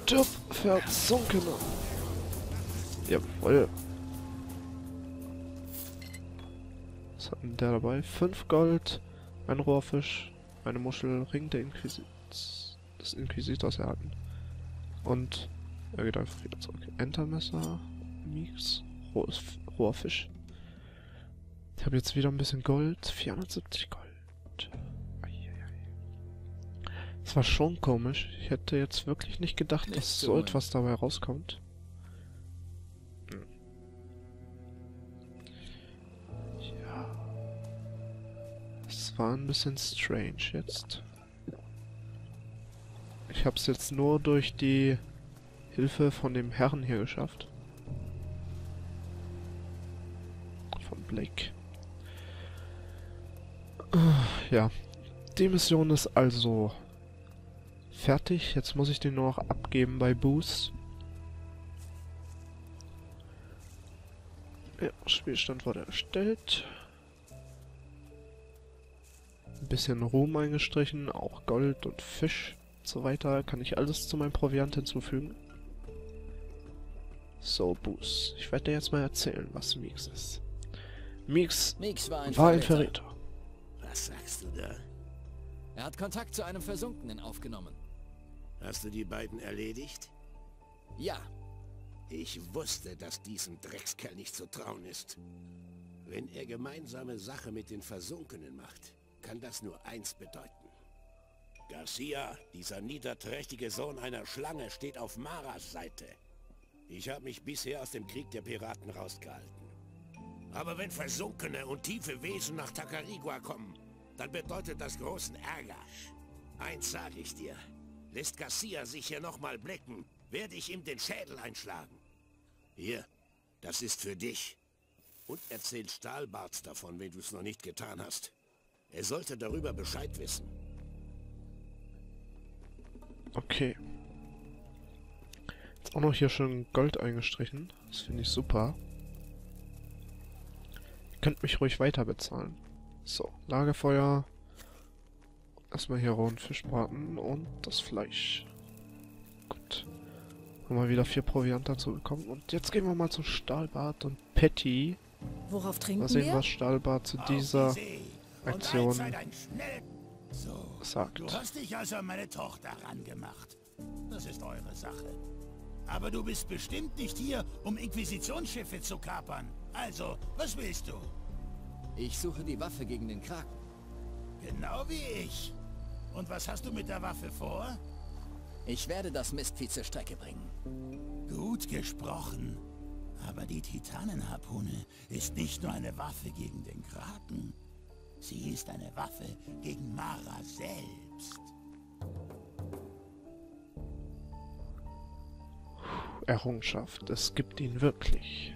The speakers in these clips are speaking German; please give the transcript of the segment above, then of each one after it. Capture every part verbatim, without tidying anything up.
Stirb, Versunkener. Jawohl. Was hat denn der dabei? Fünf Gold, ein Rohrfisch, eine Muschel, Ring der Inquisi des Inquisitors erhalten. Und er geht einfach wieder zurück. Entermesser, Mix, Rohes, Rohrfisch. Ich habe jetzt wieder ein bisschen Gold. vierhundertsiebzig Gold. Das war schon komisch. Ich hätte jetzt wirklich nicht gedacht, Nicht dass so so etwas dabei rauskommt. Hm. Ja. Es war ein bisschen strange jetzt. Ich habe es jetzt nur durch die Hilfe von dem Herrn hier geschafft. Von Blake. Ja. Die Mission ist also fertig. Jetzt muss ich den nur noch abgeben bei Boost. Ja, Spielstand wurde erstellt. Ein bisschen Ruhm eingestrichen, auch Gold und Fisch und so weiter. Kann ich alles zu meinem Proviant hinzufügen. So, Boost. Ich werde dir jetzt mal erzählen, was Meeks ist. Meeks, Meeks war ein war ein Verräter. Verräter. Was sagst du da? Er hat Kontakt zu einem Versunkenen aufgenommen. Hast du die beiden erledigt? Ja, Ich wusste, dass diesem Dreckskerl nicht zu trauen ist. Wenn er gemeinsame Sache mit den Versunkenen macht, kann das nur eins bedeuten. Garcia, dieser niederträchtige Sohn einer Schlange, steht auf Maras Seite. Ich habe mich bisher aus dem Krieg der Piraten rausgehalten. Aber wenn versunkene und tiefe Wesen nach Tacarigua kommen, dann bedeutet das großen Ärger. Eins sage ich dir. Lässt Garcia sich hier nochmal blicken, werde ich ihm den Schädel einschlagen. Hier, das ist für dich. Und erzähl Stahlbart davon, wenn du es noch nicht getan hast. Er sollte darüber Bescheid wissen. Okay. Jetzt auch noch hier schön Gold eingestrichen. Das finde ich super. Ihr könnt mich ruhig weiter bezahlen. So, Lagerfeuer. Erstmal hier rohen Fisch braten und das Fleisch. Gut. Haben wir wieder vier Proviant dazu bekommen. Und jetzt gehen wir mal zu Stahlbart und Patty. Worauf trinken Mal sehen, wir? was Stahlbart zu dieser Aktion sagt. Du hast dich also an meine Tochter rangemacht. Das ist eure Sache. Aber du bist bestimmt nicht hier, um Inquisitionsschiffe zu kapern. Also, was willst du? ich suche die Waffe gegen den Kraken. Genau wie ich. Und was hast du mit der Waffe vor? Ich werde das Mistvieh zur Strecke bringen. Gut gesprochen. Aber die Titanenharpune ist nicht nur eine Waffe gegen den Kraken. Sie ist eine Waffe gegen Mara selbst. Errungenschaft. Es gibt ihn wirklich.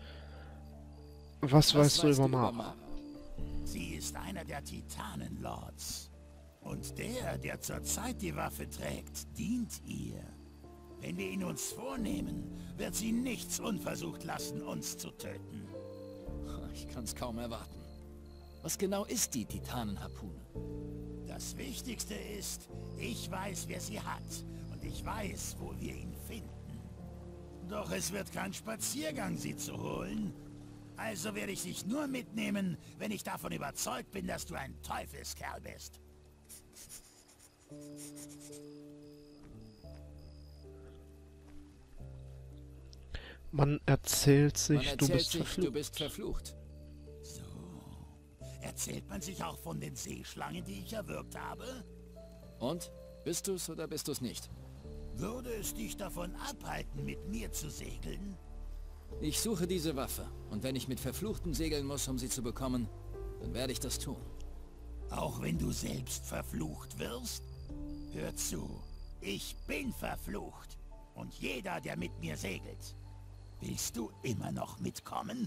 Was, Was weißt du über Mara? Sie ist einer der Titanenlords. Und der, der zurzeit die Waffe trägt, dient ihr. Wenn wir ihn uns vornehmen, wird sie nichts unversucht lassen, uns zu töten. Ich kann's kaum erwarten. Was genau ist die Titanenharpune? Das Wichtigste ist, ich weiß, wer sie hat. Und ich weiß, wo wir ihn finden. Doch es wird kein Spaziergang, sie zu holen. Also werde ich dich nur mitnehmen, wenn ich davon überzeugt bin, dass du ein Teufelskerl bist. Man erzählt sich, Man erzählt du bist sich, verflucht. du bist verflucht. So. Erzählt man sich auch von den Seeschlangen, die ich erwürgt habe? Und? Bist du's oder bist du's nicht? Würde es dich davon abhalten, mit mir zu segeln? Ich suche diese Waffe. Und wenn ich mit Verfluchten segeln muss, um sie zu bekommen, dann werde ich das tun. Auch wenn du selbst verflucht wirst? Hör zu, ich bin verflucht. Und jeder, der mit mir segelt. Willst du immer noch mitkommen?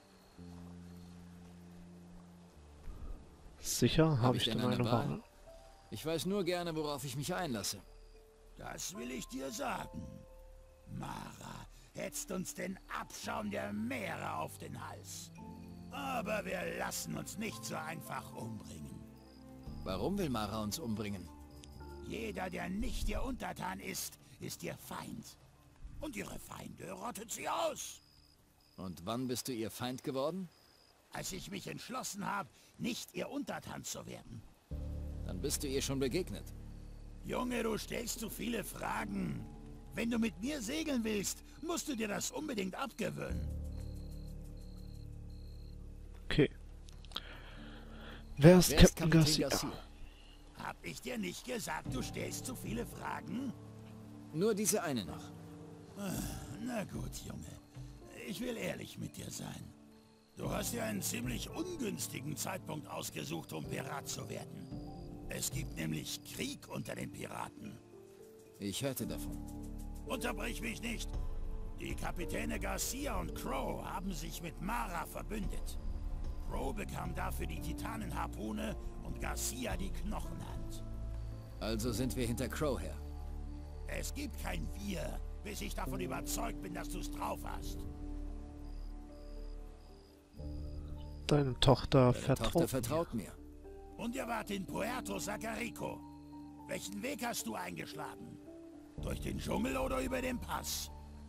Sicher? Habe ich denn denn eine Wahl? Ich weiß nur gerne, worauf ich mich einlasse. Das will ich dir sagen. Mara hetzt uns den Abschaum der Meere auf den Hals. Aber wir lassen uns nicht so einfach umbringen. Warum will Mara uns umbringen? Jeder, der nicht ihr Untertan ist, ist ihr Feind. Und ihre Feinde rottet sie aus. Und wann bist du ihr Feind geworden? Als ich mich entschlossen habe, nicht ihr Untertan zu werden. Dann bist du ihr schon begegnet. Junge, du stellst zu viele Fragen. Wenn du mit mir segeln willst, musst du dir das unbedingt abgewöhnen. Okay. Wer ist Wer ist Captain Kapitän Garcia? Garcia? Hab ich dir nicht gesagt, du stellst zu viele Fragen? Nur diese eine noch. Na gut, Junge. Ich will ehrlich mit dir sein. Du hast dir einen ziemlich ungünstigen Zeitpunkt ausgesucht, um Pirat zu werden. Es gibt nämlich Krieg unter den Piraten. Ich hörte davon. Unterbrich mich nicht. Die Kapitäne Garcia und Crow haben sich mit Mara verbündet. Crow bekam dafür die Titanenharpune und Garcia die Knochenhand. Also sind wir hinter Crow her. Es gibt kein Wir, bis ich davon überzeugt bin, dass du es drauf hast. Deine Tochter Deine vertraut. Tochter vertraut mir. Und ihr wart in Puerto Sacarico. Welchen Weg hast du eingeschlagen? Durch den Dschungel oder über den Pass?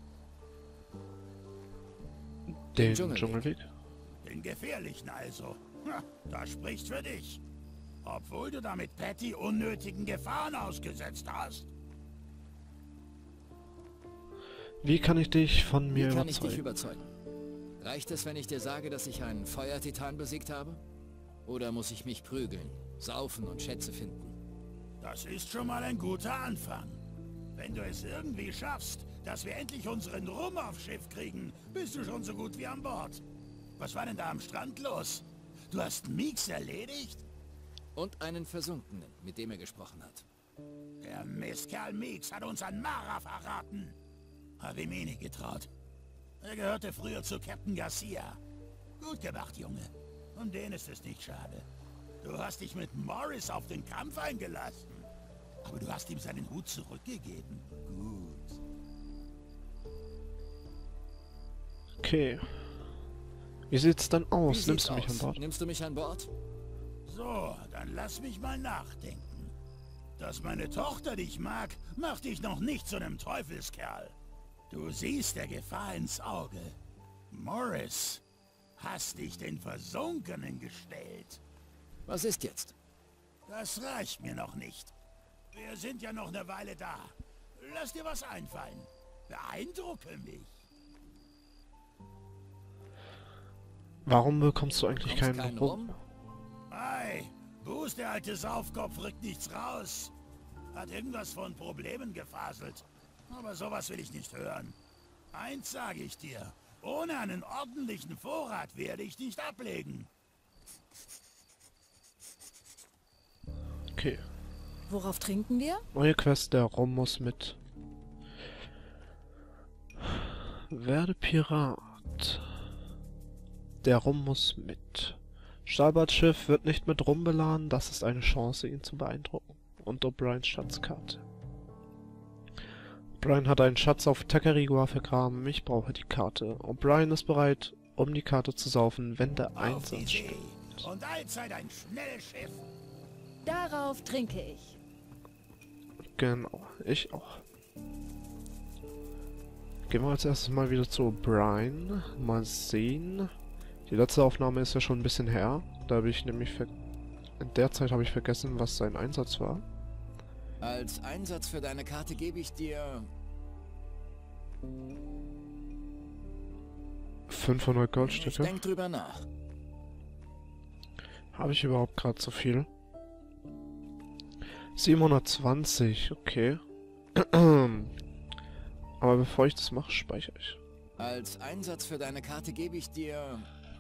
Den Dschungelweg. Dschungelweg. Den gefährlichen also. Ha, das spricht für dich. Obwohl du damit Patty unnötigen Gefahren ausgesetzt hast. Wie kann ich dich von Wie mir kann ich dich überzeugen? überzeugen? Reicht es, wenn ich dir sage, dass ich einen Feuertitan besiegt habe? Oder muss ich mich prügeln, saufen und Schätze finden? Das ist schon mal ein guter Anfang. Wenn du es irgendwie schaffst, dass wir endlich unseren Rum aufs Schiff kriegen, bist du schon so gut wie an Bord. Was war denn da am Strand los? Du hast Meeks erledigt? Und einen Versunkenen, mit dem er gesprochen hat. Der Mistkerl Meeks hat uns an Mara verraten. Hab ihm eh nicht getraut. Er gehörte früher zu Captain Garcia. Gut gemacht, Junge. Um den ist es nicht schade. Du hast dich mit Morris auf den Kampf eingelassen. Aber du hast ihm seinen Hut zurückgegeben. Gut. Okay. Wie sieht's dann Wie aus? sieht's Nimmst du mich aus? an Bord? Nimmst du mich an Bord? So, dann lass mich mal nachdenken. Dass meine Tochter dich mag, macht dich noch nicht zu einem Teufelskerl. Du siehst der Gefahr ins Auge. Morris, hast dich den Versunkenen gestellt. Was ist jetzt? Das reicht mir noch nicht. Wir sind ja noch eine Weile da. Lass dir was einfallen. Beeindrucke mich. Warum bekommst du eigentlich Bekommst keinen keinen Rum? Rum? Ei, Buß, der alte Saufkopf, rückt nichts raus. Hat irgendwas von Problemen gefaselt. Aber sowas will ich nicht hören. Eins sage ich dir. Ohne einen ordentlichen Vorrat werde ich nicht ablegen. Okay. Worauf trinken wir? Neue Quest, der Rum muss mit. Werde Pirat. Der Rum muss mit. Stahlbartschiff wird nicht mit Rum beladen, das ist eine Chance, ihn zu beeindrucken. Und O'Briens Schatzkarte. O'Brien hat einen Schatz auf Tacarigua vergraben, ich brauche die Karte. O'Brien ist bereit, um die Karte zu saufen, wenn der Auf die Einsatz See. stimmt. Und allzeit ein schnelles Schiff. Darauf trinke ich. Genau, ich auch. Gehen wir als erstes mal wieder zu O'Brien. Mal sehen. Die letzte Aufnahme ist ja schon ein bisschen her. Da habe ich nämlich ver in der Zeit habe ich vergessen, was sein Einsatz war. Als Einsatz für deine Karte gebe ich dir... fünfhundert Ich Goldstücke. denk drüber nach. Habe ich überhaupt gerade so viel? siebenhundertzwanzig, okay. Aber bevor ich das mache, speichere ich. Als Einsatz für deine Karte gebe ich dir...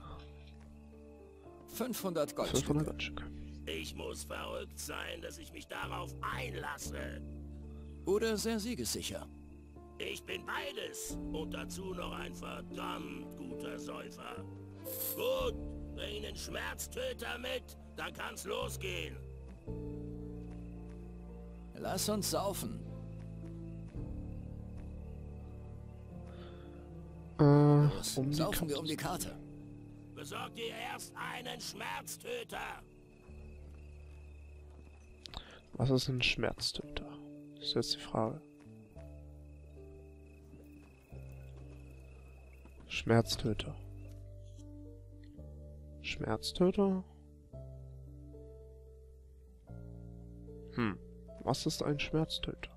fünfhundert Goldstücke. fünfhundert Goldstücke. Ich muss verrückt sein, dass ich mich darauf einlasse. Oder sehr siegessicher. Ich bin beides. Und dazu noch ein verdammt guter Säufer. Gut, bring den Schmerztöter mit, dann kann's losgehen. Lass uns saufen. Äh, Los, um die saufen wir Karte. um die Karte. Besorg dir erst einen Schmerztöter. Was ist ein Schmerztöter? Das ist jetzt die Frage. Schmerztöter. Schmerztöter? Hm. Was ist ein Schmerztöter?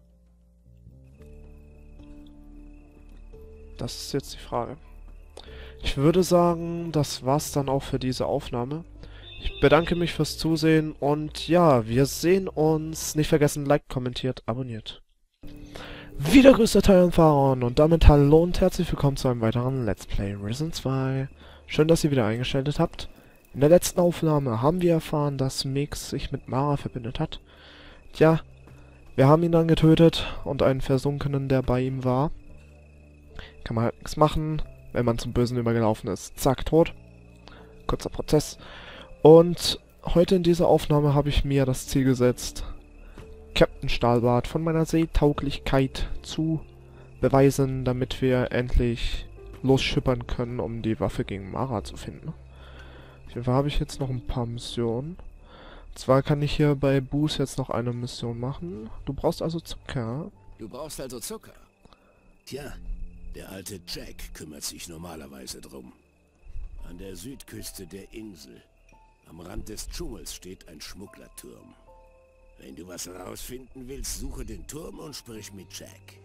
Das ist jetzt die Frage. Ich würde sagen, das war's dann auch für diese Aufnahme. Ich bedanke mich fürs Zusehen und ja, wir sehen uns. Nicht vergessen, Like, kommentiert, abonniert. Wieder grüßt der Tyrant und damit hallo und herzlich willkommen zu einem weiteren Let's Play Risen zwei. Schön, dass ihr wieder eingeschaltet habt. In der letzten Aufnahme haben wir erfahren, dass Mix sich mit Mara verbündet hat. Tja, wir haben ihn dann getötet und einen Versunkenen, der bei ihm war. Kann man halt nichts machen, wenn man zum Bösen übergelaufen ist. Zack, tot. Kurzer Prozess. Und heute in dieser Aufnahme habe ich mir das Ziel gesetzt, Captain Stahlbart von meiner Seetauglichkeit zu beweisen, damit wir endlich losschippern können, um die Waffe gegen Mara zu finden. Auf jeden Fall habe ich jetzt noch ein paar Missionen. Und zwar kann ich hier bei Boos jetzt noch eine Mission machen. Du brauchst also Zucker. Du brauchst also Zucker. Tja, der alte Jack kümmert sich normalerweise drum. An der Südküste der Insel, am Rand des Dschungels, steht ein Schmugglerturm. Wenn du was herausfinden willst, suche den Turm und sprich mit Jack.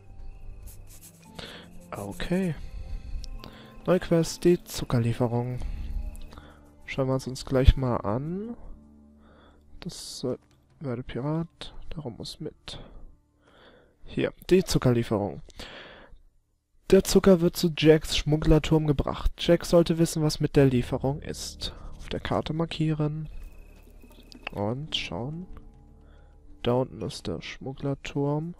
Okay. Neue Quest, die Zuckerlieferung. Schauen wir uns uns gleich mal an. Das äh, werde Pirat, darum muss mit. Hier, die Zuckerlieferung. Der Zucker wird zu Jacks Schmugglerturm gebracht. Jack sollte wissen, was mit der Lieferung ist. Auf der Karte markieren. Und schauen. Da unten ist der Schmugglerturm.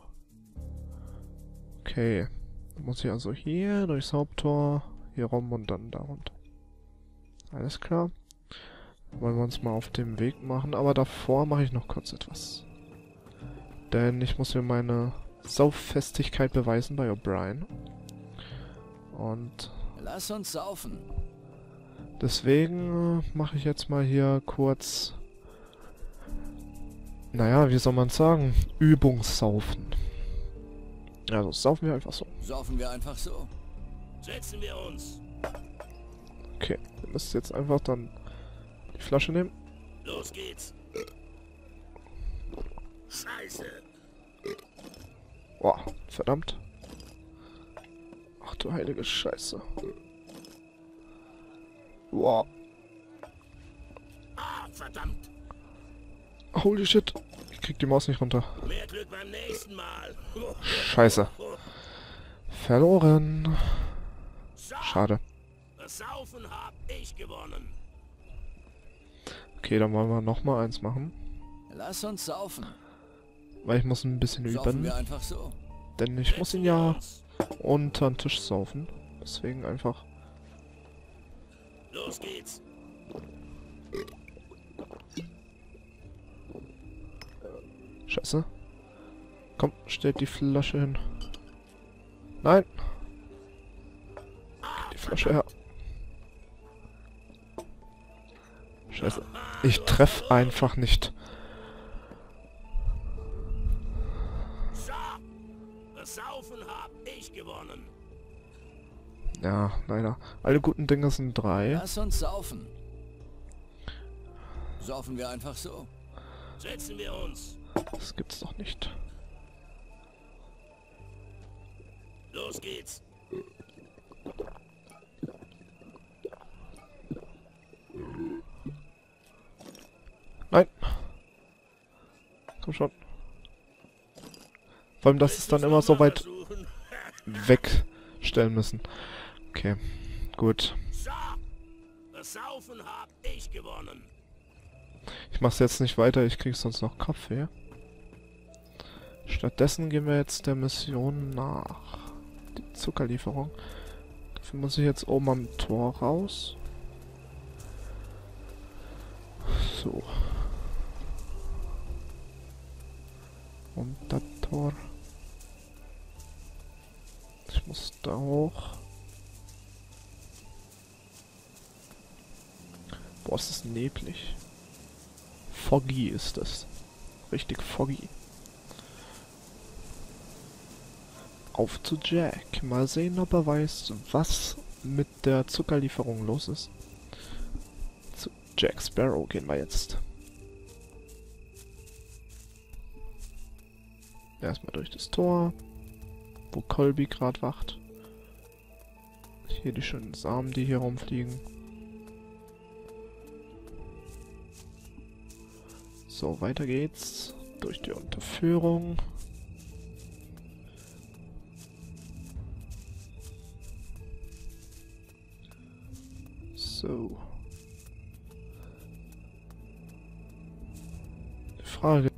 Okay. Dann muss ich also hier durchs Haupttor, hier rum und dann da runter. Alles klar. Wollen wir uns mal auf den Weg machen. Aber davor mache ich noch kurz etwas. Denn ich muss mir meine Sauffestigkeit beweisen bei O'Brien. Und Lass uns saufen. deswegen äh, mache ich jetzt mal hier kurz... Naja, wie soll man sagen? Übungssaufen. Also saufen wir einfach so. Saufen wir einfach so. Setzen wir uns. Okay, wir müssen jetzt einfach dann die Flasche nehmen. Los geht's. Scheiße. Boah, verdammt. Ach du heilige Scheiße. Boah, Ah, verdammt. holy shit. Ich krieg die Maus nicht runter. Mehr Glück beim nächsten Mal. Scheiße. Verloren. So, Schade. das Saufen hab ich gewonnen. Okay, dann wollen wir nochmal eins machen. Lass uns saufen. Weil ich muss ein bisschen Saufen üben. wir einfach so. Denn ich muss ihn ja unter den Tisch saufen. Deswegen einfach... Los geht's. Scheiße. Komm, stellt die Flasche hin. Nein! Die Flasche her. Scheiße. Ich treffe einfach nicht. So, das Saufen hab ich gewonnen. Ja, leider. Alle guten Dinge sind drei. Lass uns saufen. Saufen wir einfach so. Setzen wir uns. Das gibt's doch nicht. Los geht's. Nein! Komm schon. Vor allem, dass es dann immer so weit Versuchen? wegstellen müssen. Okay, gut. So, das Saufen hab ich gewonnen. Ich mach's jetzt nicht weiter, ich krieg sonst noch Kopfweh. Stattdessen gehen wir jetzt der Mission nach. Die Zuckerlieferung. Dafür muss ich jetzt oben am Tor raus. So. Und das Tor. Ich muss da hoch. Boah, es ist neblig. Foggy ist es. Richtig foggy. Auf zu Jack. Mal sehen, ob er weiß, was mit der Zuckerlieferung los ist. Zu Jack Sparrow gehen wir jetzt. Erstmal durch das Tor, wo Colby gerade wacht. Hier die schönen Samen, die hier rumfliegen. So, weiter geht's. Durch die Unterführung. So. Die Frage